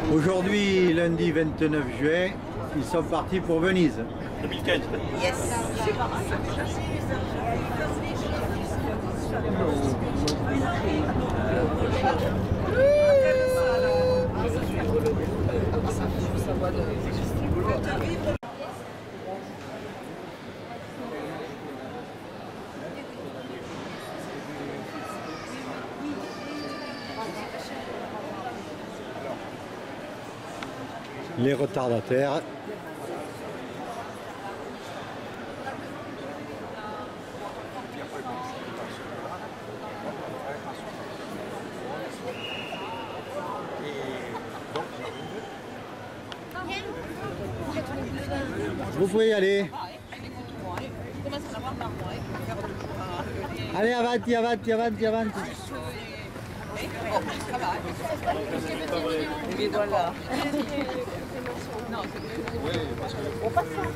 Aujourd'hui, lundi 29 juin, ils sont partis pour Venise. 2015. Yes. Les retardataires. Vous pouvez y aller. Allez, avanti, avanti, avanti, avanti. Et voilà. On passe ça.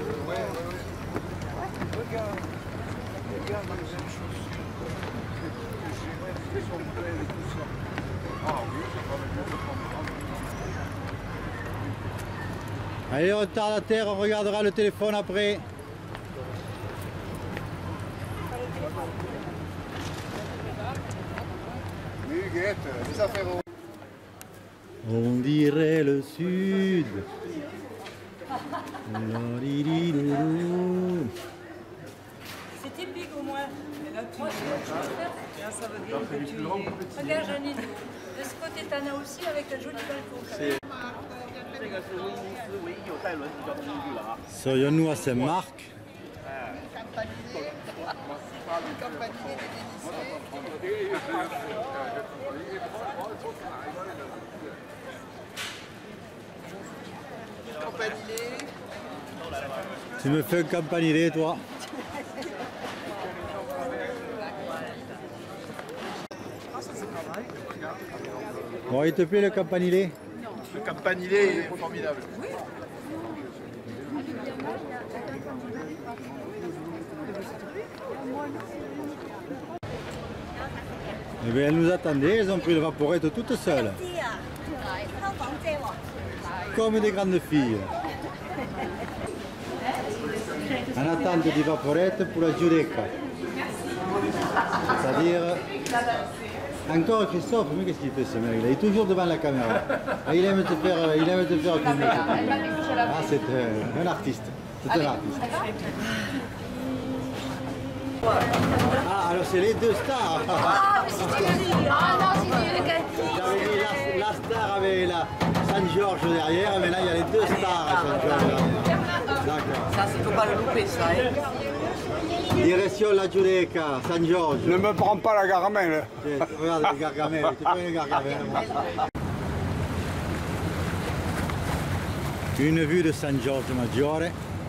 Allez, retardataire, on regardera le téléphone après. On dirait le sud. C'est typique au moins. Et là, ça veut dire que tu... Regarde Janine, de ce côté t'en as aussi avec un joli balcon. Serions-nous à Saint-Marc? Tu me fais un campanile, toi? Bon, il te plaît le campanile? Le campanile est formidable. Eh bien, elles nous attendaient, elles ont pris le vaporette toutes seules. Comme des grandes filles. En attente du vaporette pour la Giudecca. C'est-à-dire... Encore Christophe, mais qu'est-ce qu'il fait ce mec là? Il est toujours devant la caméra. Ah, il aime te faire filmer. Ah, c'est un artiste. C'est un artiste. Ah, alors c'est les deux stars. Ah, mais si tu le dis. Ah non, si tu le dis. J'avais dit la star avec la San Giorgio derrière, mais là il y a les deux stars à San Giorgio derrière. D'accord. Ça, c'est faut pas le louper, ça. Direction la Giudecca, San Giorgio. Ne me prends pas la garamelle. Regarde les gargamelles, tu prends les gargamelles. Une vue de San Giorgio Maggiore.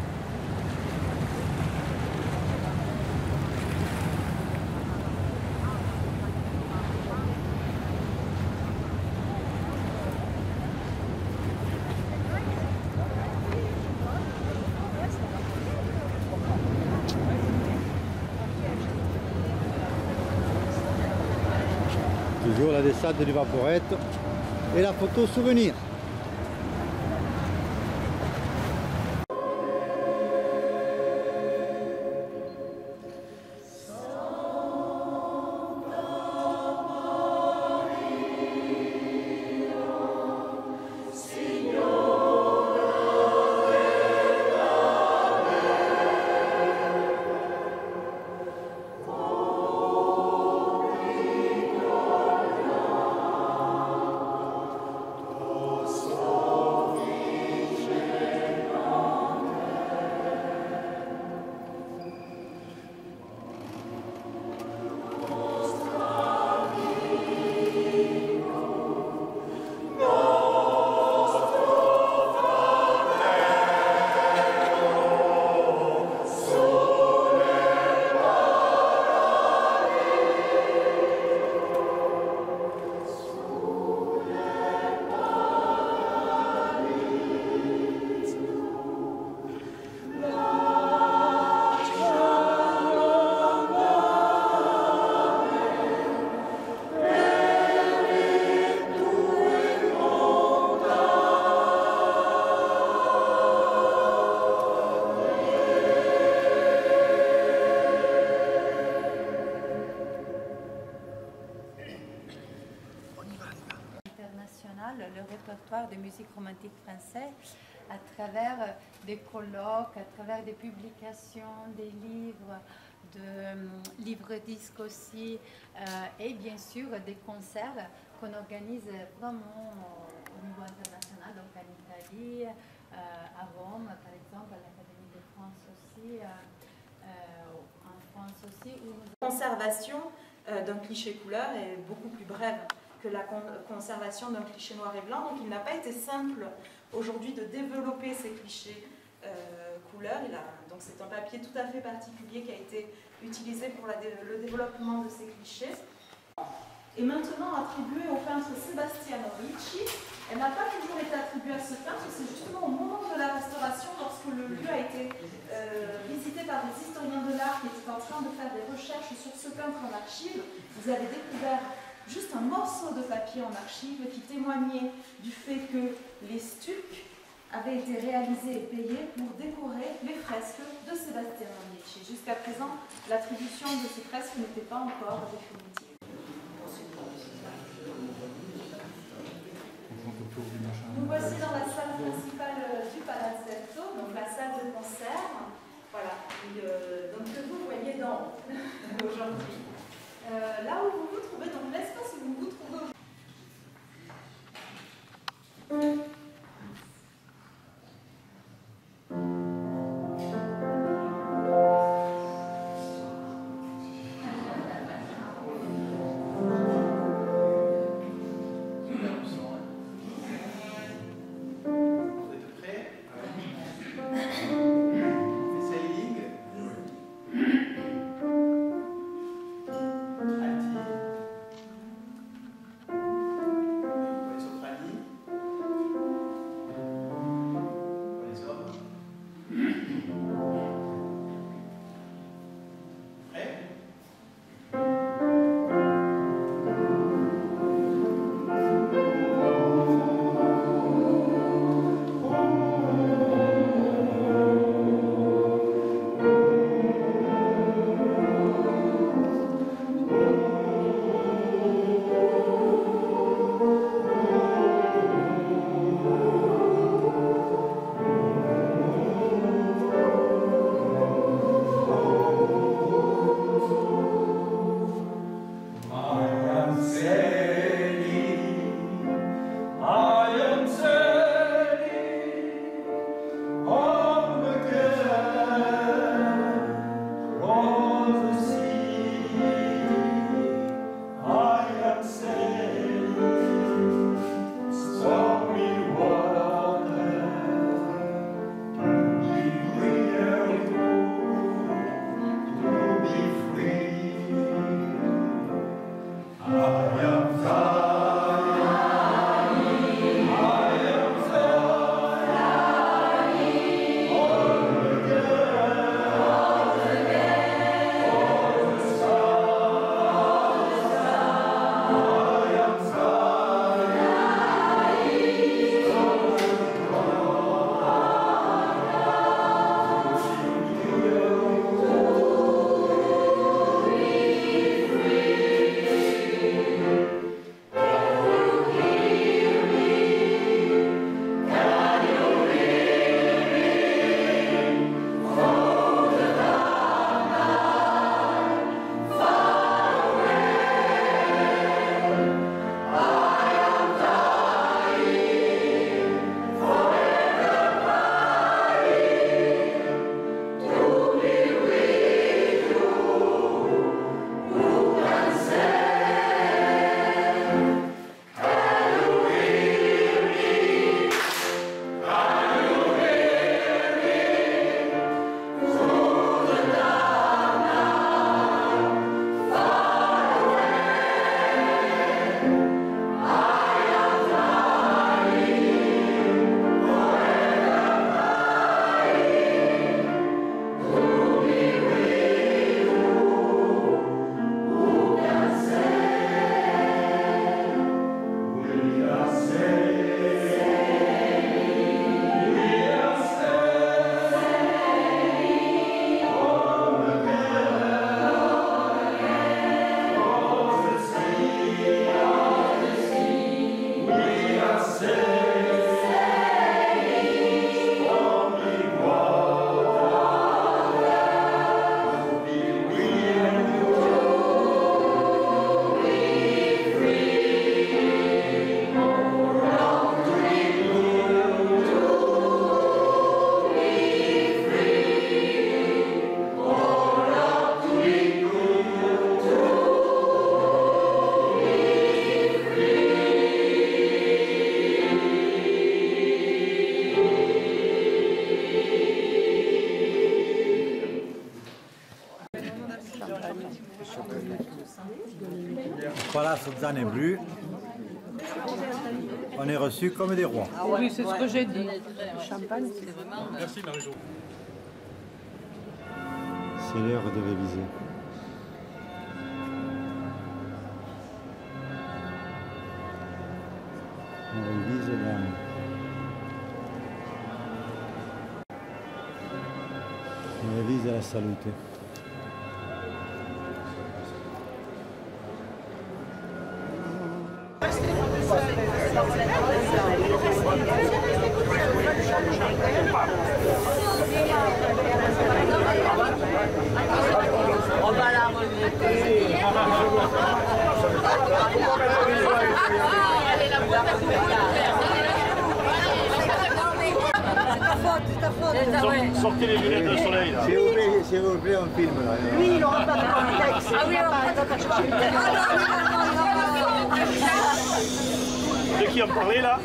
Toujours la descente du vaporette et la photo souvenir. le répertoire de musique romantique française, à travers des colloques, à travers des publications, des livres, de livres-disques aussi, et bien sûr des concerts qu'on organise vraiment au niveau international, donc en Italie, à Rome par exemple, à l'Académie de France aussi, en France aussi. La conservation d'un cliché couleur est beaucoup plus brève que la conservation d'un cliché noir et blanc, donc il n'a pas été simple aujourd'hui de développer ces clichés couleurs. Donc c'est un papier tout à fait particulier qui a été utilisé pour le développement de ces clichés. Et maintenant attribué au peintre Sebastiano Ricci. Elle n'a pas toujours été attribuée à ce peintre, c'est justement au moment de la restauration, lorsque le lieu a été visité par des historiens de l'art qui étaient en train de faire des recherches sur ce peintre en archive. Ils avaient découvert juste un morceau de papier en archive qui témoignait du fait que les stucs avaient été réalisés et payés pour décorer les fresques de Sebastiano Ricci. Jusqu'à présent, l'attribution de ces fresques n'était pas encore définitive. Nous voici dans la salle principale du Palazzetto, donc la salle de concert. Voilà, donc que vous voyez dans aujourd'hui. Là où vous vous trouvez, donc l'espace où vous vous trouvez aujourd'hui. Palazzo Zanebru, on est reçus comme des rois. Oui, c'est ce que j'ai dit. Champagne, c'est vraiment... Merci Marie-Jo. C'est l'heure de réviser. On révise l'âme. On révise la salute. On va la regretter. Allez, la boîte à c'est ta faute. Sortez les lunettes de soleil là. S'il vous plaît, on filme là. Lui, il n'aura pas de contexte. Ah oui, De qui on parlait là?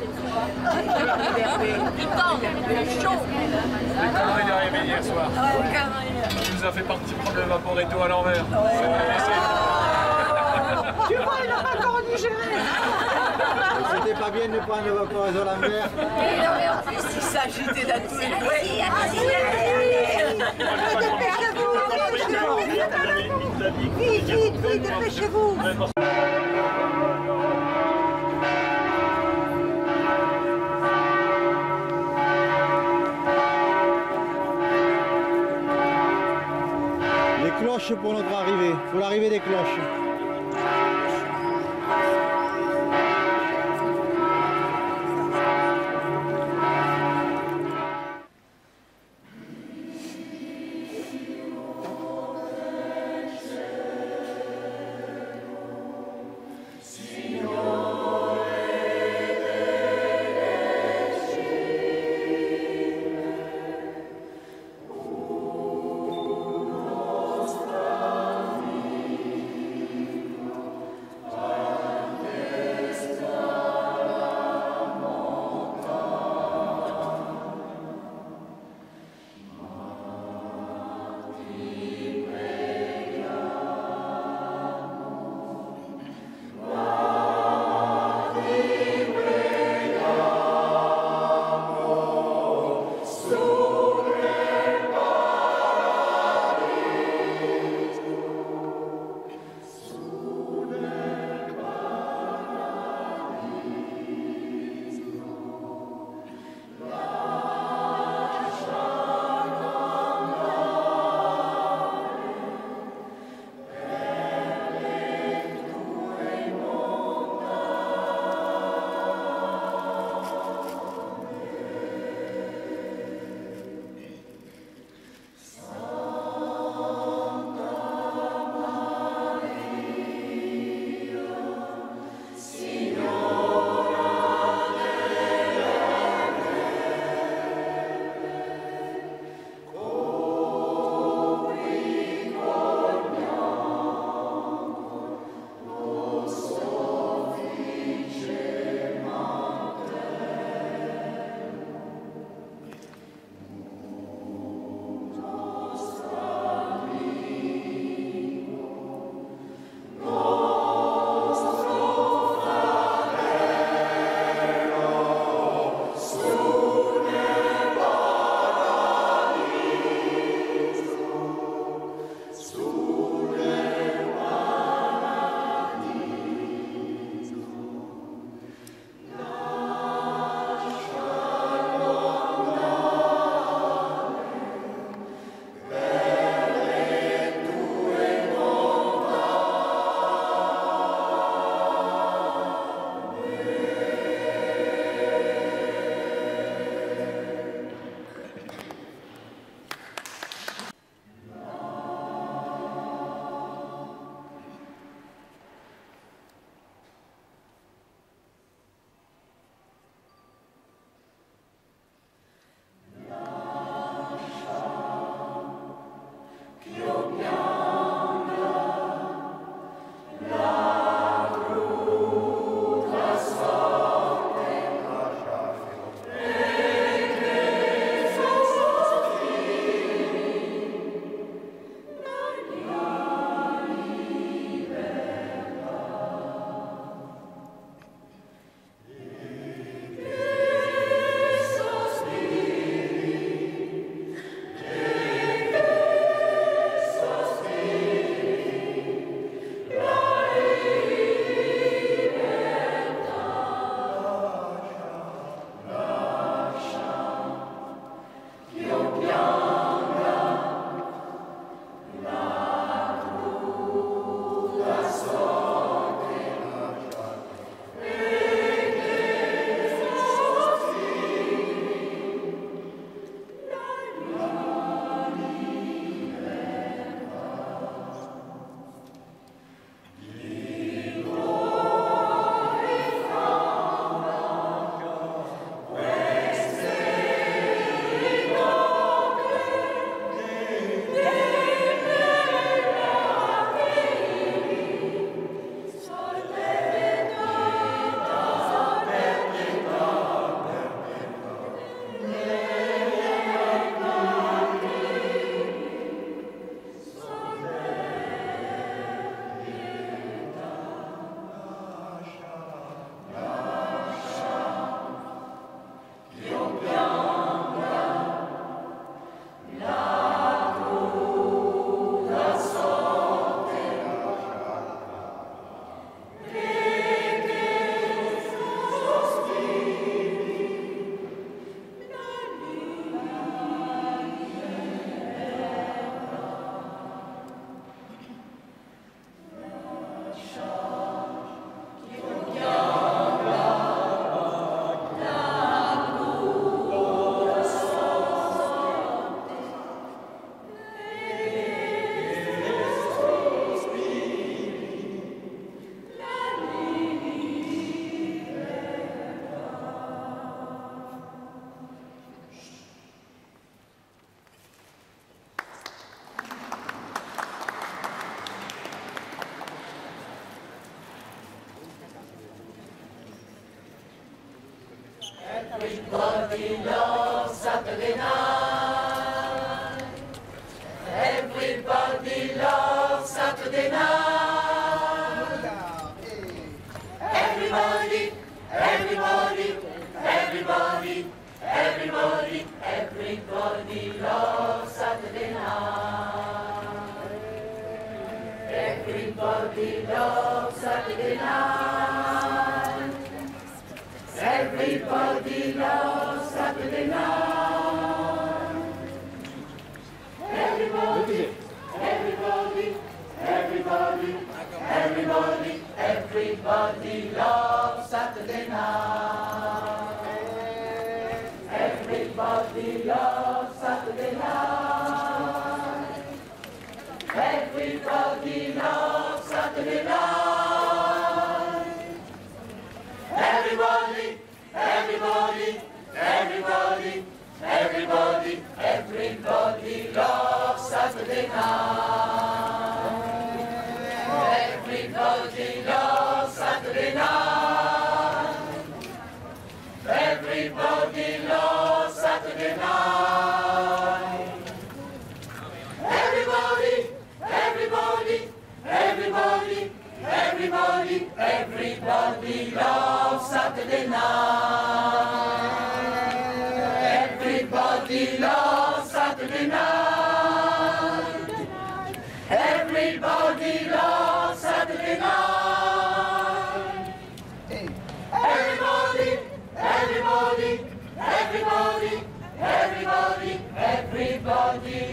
il tente, il est chaud. Comment il est arrivé hier soir? Il nous a fait prendre le vaporetto à l'envers. Tu vois, il n'a pas encore digéré. C'était pas bien de prendre le vaporiseur à l'envers. Et en plus, il s'agitait dans tous les coins. Vite, dépêchez-vous. Les cloches pour notre arrivée, pour l'arrivée des cloches. Everybody loves Saturday night. Everybody loves Saturday night. Everybody, everybody, everybody, everybody, everybody loves Saturday night. Everybody loves Saturday night. Everybody loves Saturday night. Everybody, everybody, everybody, everybody, everybody loves Saturday night. Everybody loves Saturday night. Everybody loves Saturday night. Everybody, everybody, everybody, everybody, everybody loves Saturday night. Everybody loves Saturday night. Everybody loves Saturday night. Everybody, everybody, everybody, everybody, everybody loves Saturday night. Everybody loves Saturday night. Everybody loves Saturday night. Everybody, everybody, everybody, everybody, everybody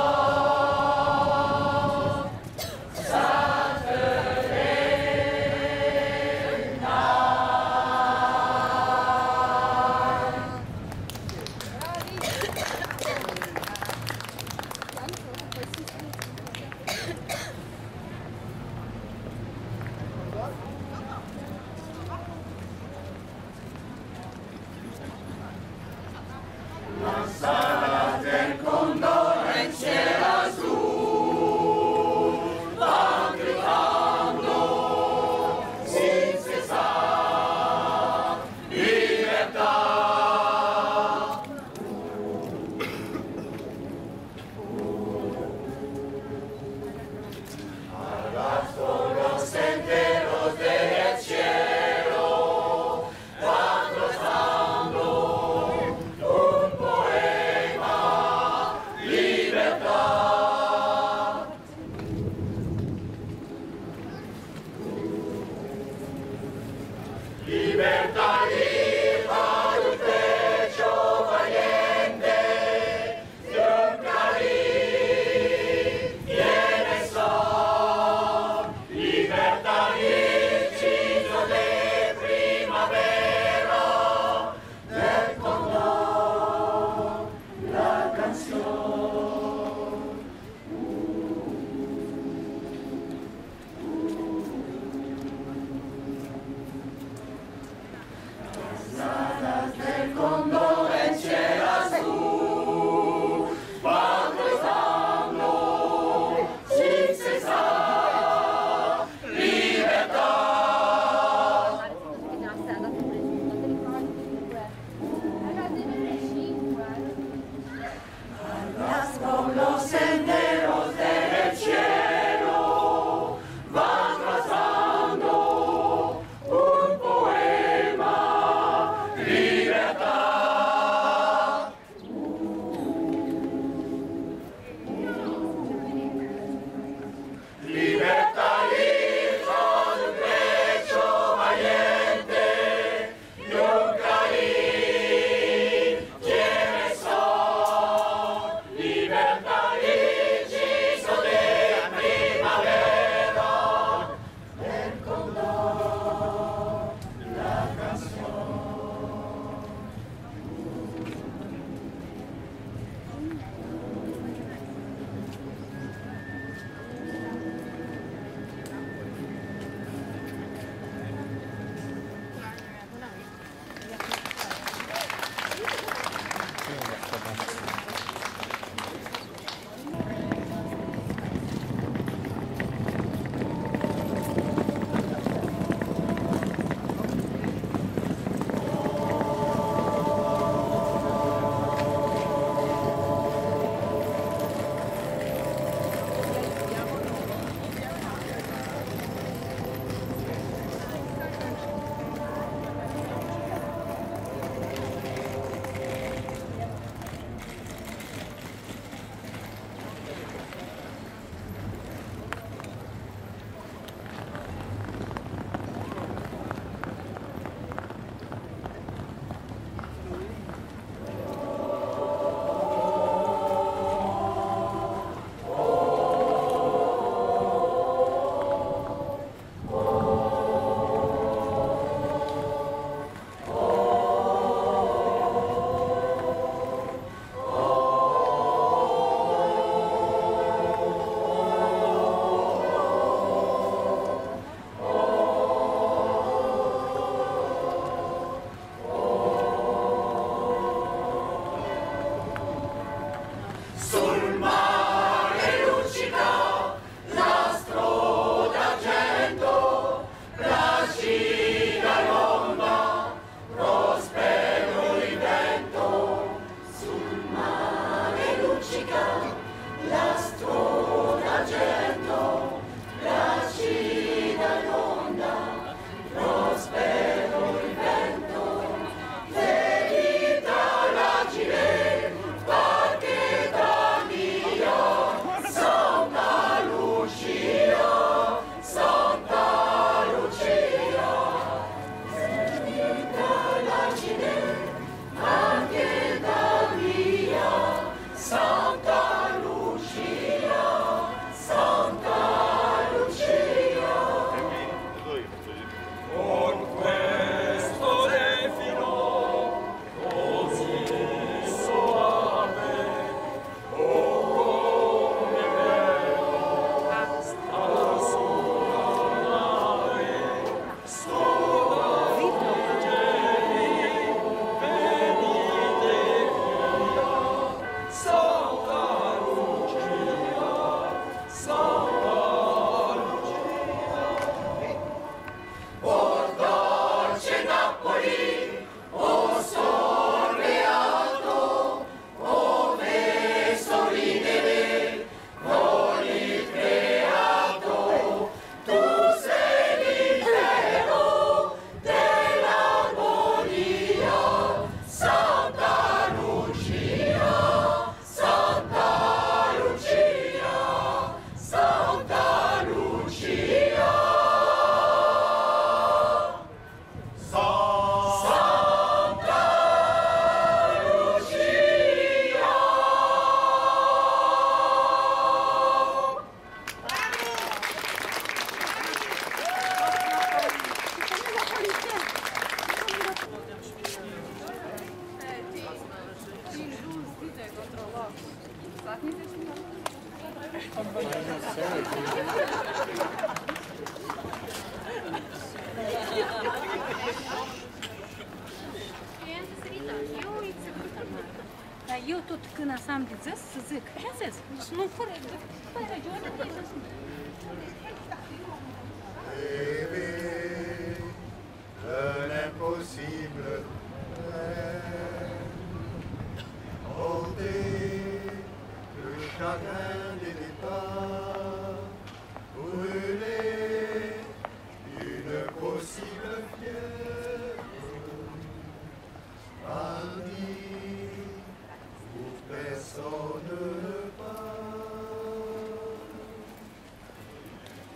loves Saturday Passate con dolce azzurro, van gridando sin cessar, libertà. Arrastro los senderos del cielo, van rozando un poema, libertà. Libertà viva del pecho valiente, de un clarín viene el sol. Libertà inciso de primavera, del condor la canción. tkuna sam bizes sizik hassas شنو فرق Rêver de l'impossible, ôter le chagrin des départs, brûler une possible fièvre, partir où personne ne part.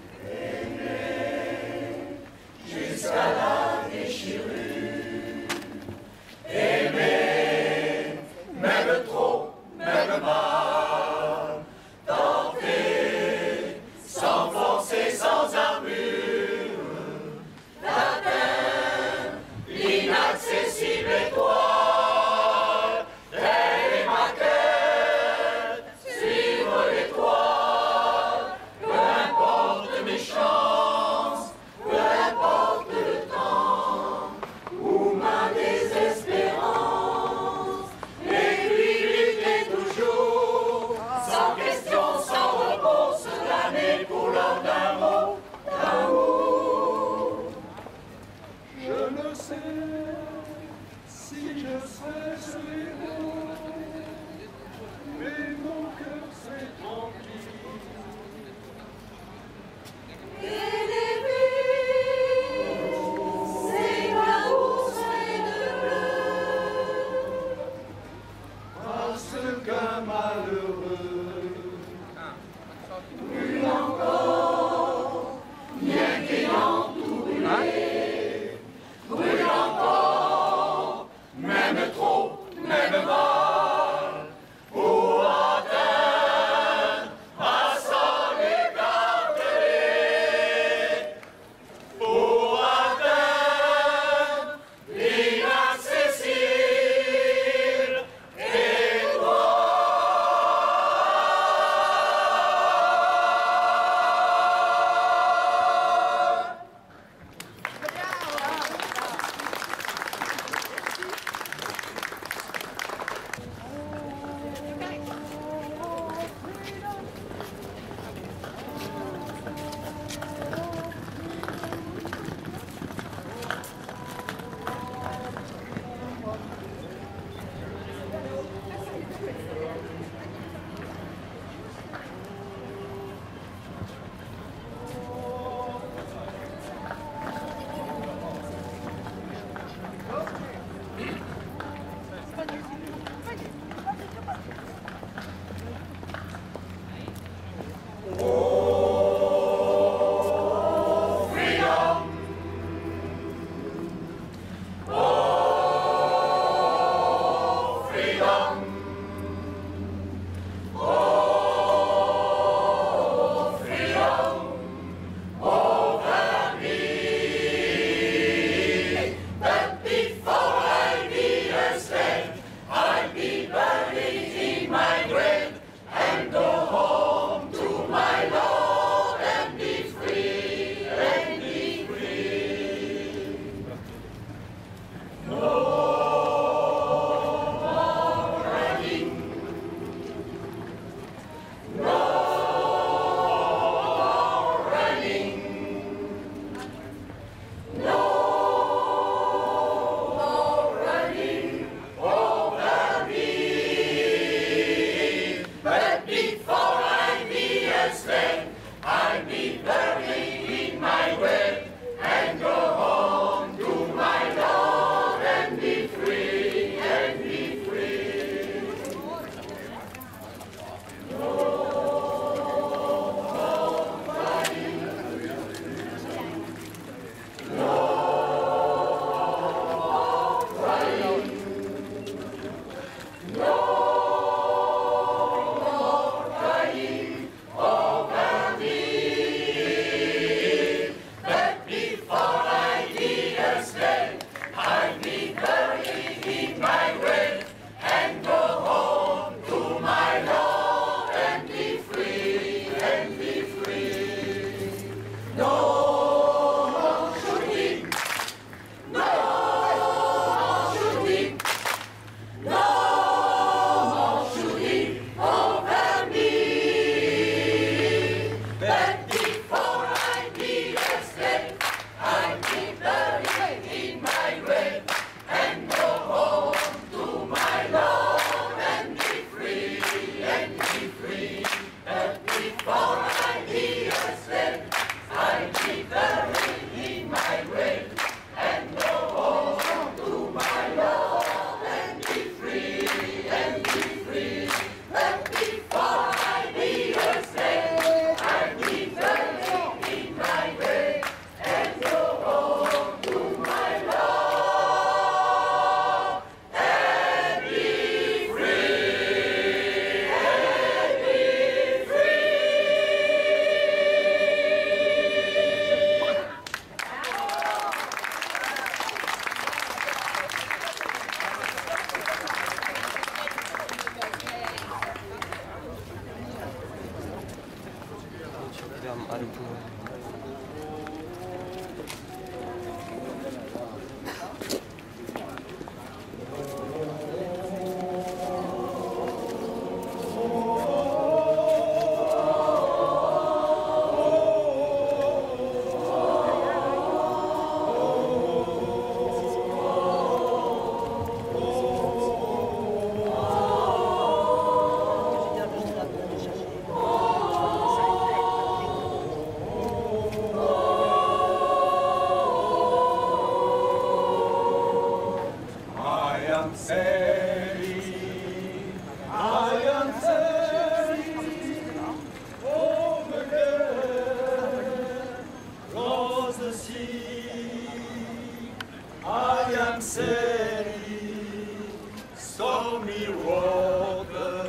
stormy water,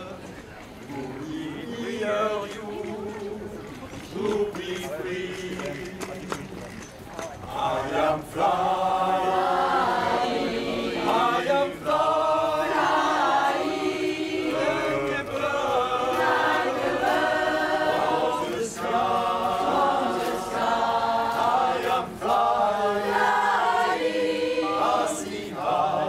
we are you to be free. I am flying, I am flying, like a bird, on the sky, I am flying, passing high.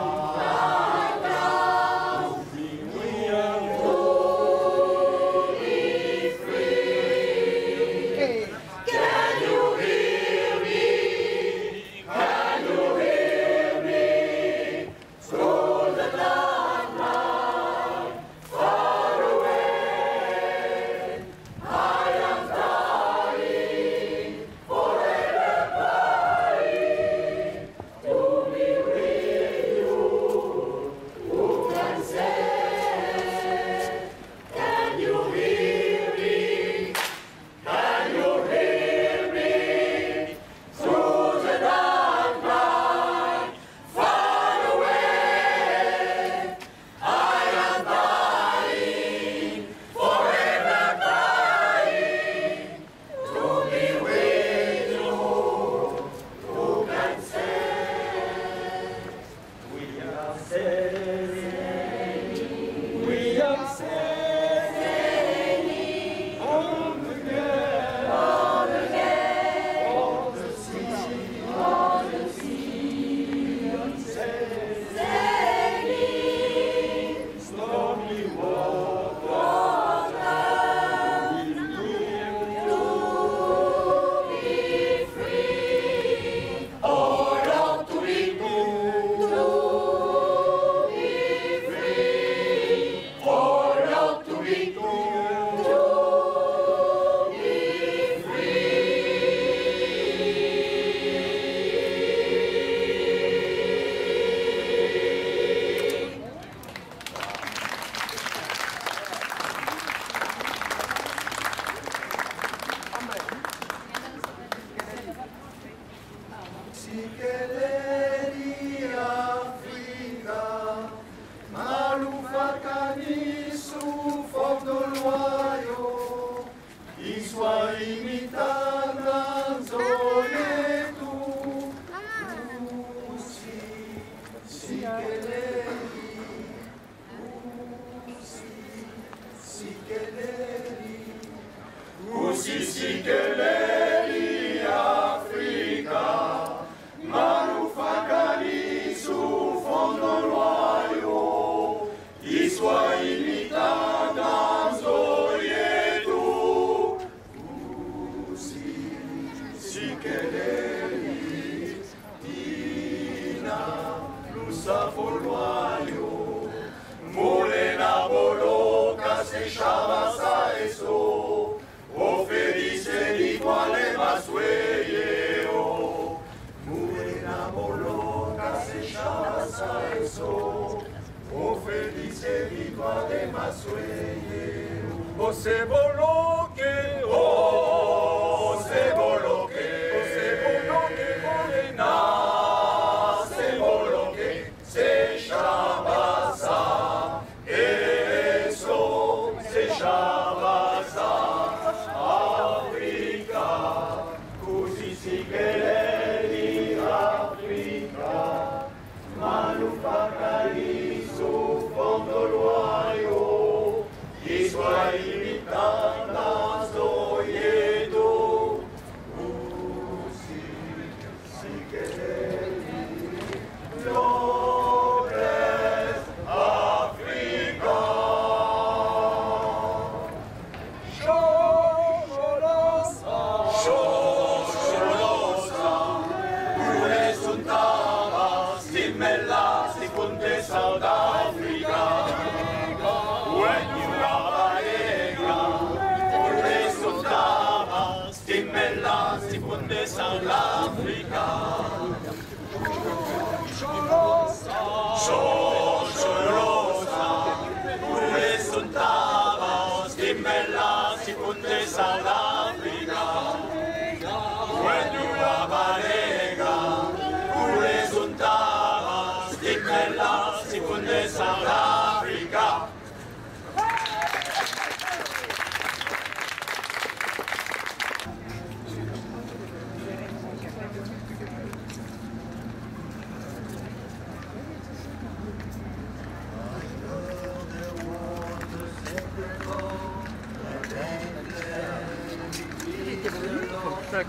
When you are Jacques.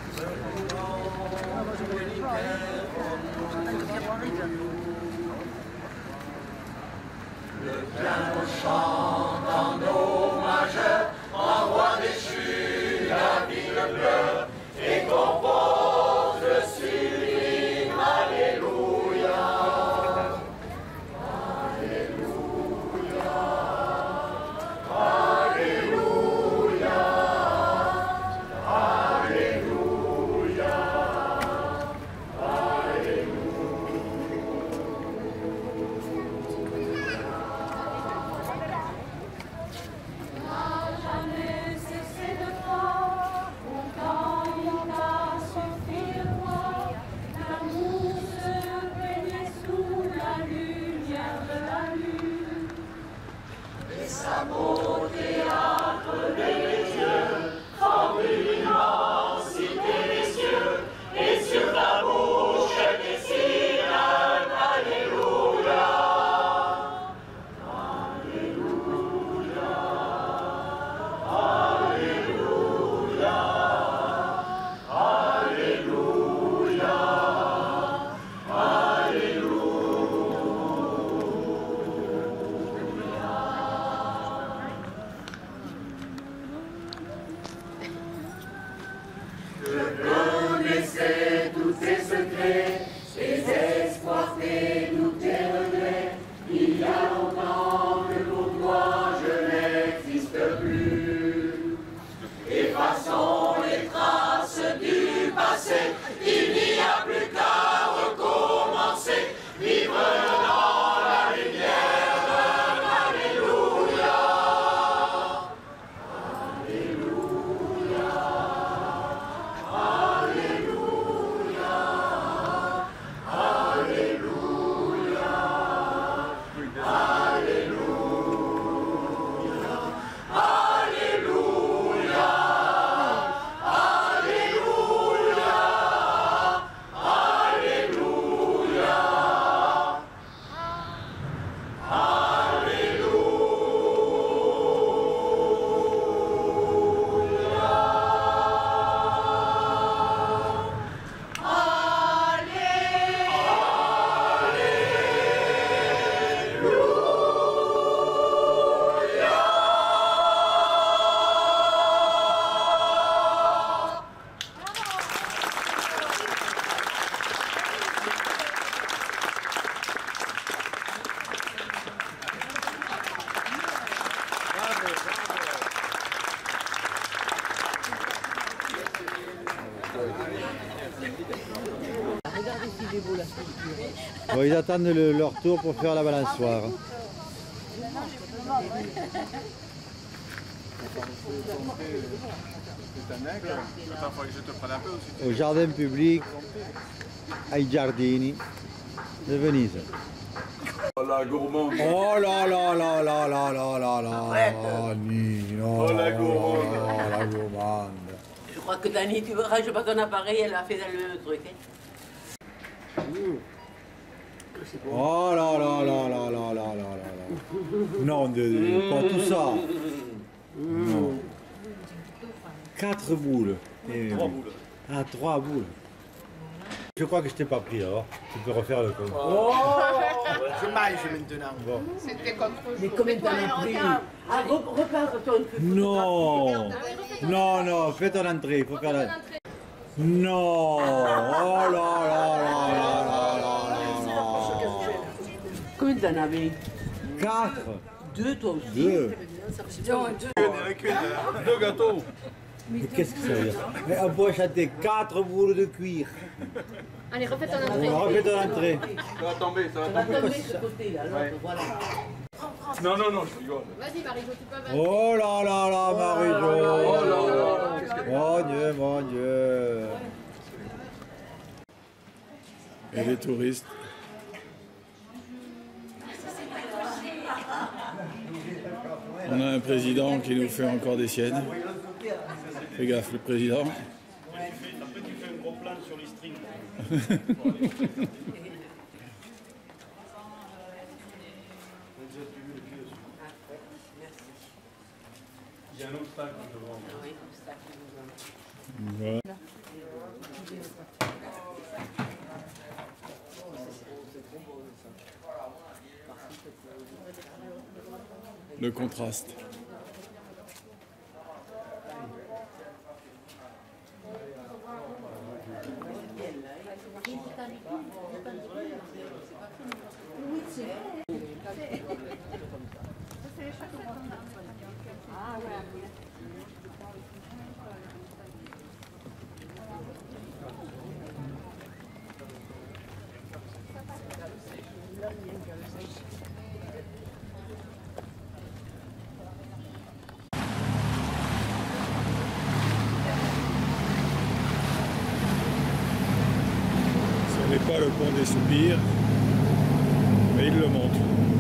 Bon, ils attendent leur tour pour faire la balançoire. Au jardin public ai Giardini de Venise. Oh la gourmande. Oh là là là là là là là là. Oh Nino. Oh la gourmande. Oh la gourmande. Je crois que Dani, tu verras, je sais pas ton appareil, elle a fait dans le même truc. Hein. Oh là là là là là là là là. Non, pas tout ça. Non. 4 boules. 3 boules. Ah, 3 boules. Je crois que je t'ai pas pris alors. Tu peux refaire le compte. Oh, je mange maintenant. Bon. C'était contre Mais combien t'en as pris? Ah, repars-toi un peu. Non. Non, non, fais ton entrée. Il faut faire la... Non. Oh là là là là là là là. Combien t'en avais? 4. 2 toi aussi. 2. Deux gâteaux. Mais qu'est-ce que ça veut dire? Mais on peut acheter 4 boules de cuir. Allez, refais ton entrée. On refait ton entrée. Ça va tomber, ça Ça va va tomber. tomber de ce côté-là, l'autre, voilà. Non, non, non, je rigole. Vas-y, Marie-Jo, tu peux avancer. Oh là là là, Marie-Jo. Oh là là. Mon Dieu, mon Dieu. Et les touristes. On a un président qui nous fait encore des siennes. Fais gaffe, le président. Après, tu fais un gros plan sur les strings. J'ai un obstacle devant. Voilà. le contraste. Ce n'est pas le pont des Soupirs, mais il le montre.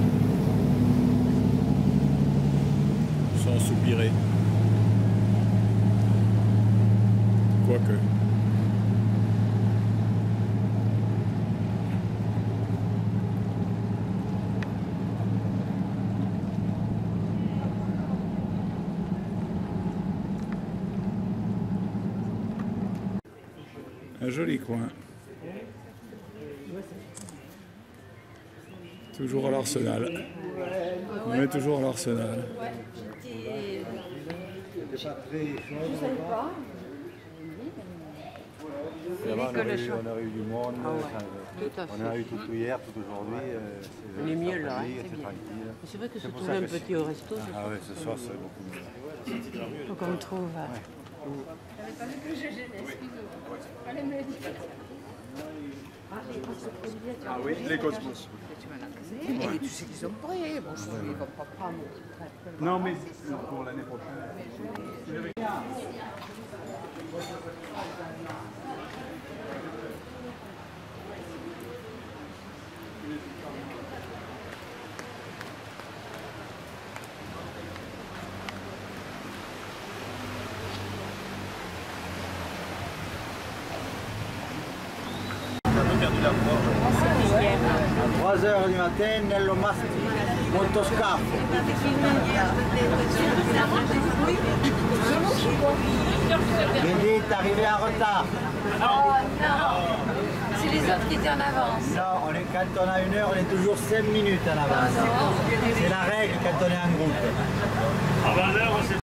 Sans soupirer. Quoique. Un joli coin. Toujours à l'Arsenal. On est toujours à l'Arsenal. On a eu du monde, on a eu tout hier, tout aujourd'hui. On est mieux là, c'est bien. C'est vrai que se trouver un petit au resto. Ah ouais, ce soir c'est beaucoup mieux. Faut qu'on trouve. Ah oui, les cosmos. Et tu sais qu'ils sont prêts. Bon, je ne vais pas prendre. Non, mais pour l'année prochaine. A 3h du matin, nello motoscafo. Vedi, t'es arrivé en retard. Oh non, c'est les autres qui étaient en avance. Non, quand on a 1 heure, on est toujours 5 minutes en avance. C'est la règle quand on est en groupe. À 20h,